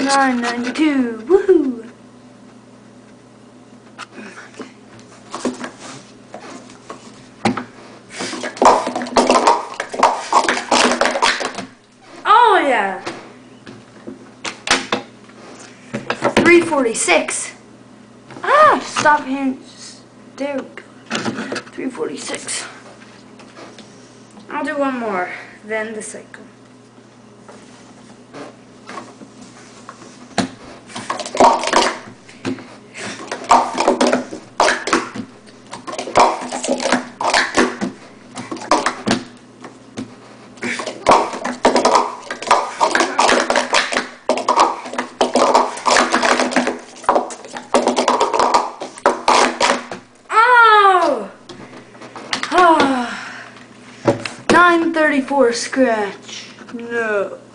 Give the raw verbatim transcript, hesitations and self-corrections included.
nine ninety-two. Woohoo! Oh yeah. three forty-six. Ah, stop hints. There we go. three forty-six. I'll do one more, then the cycle. nine thirty-four scratch. No.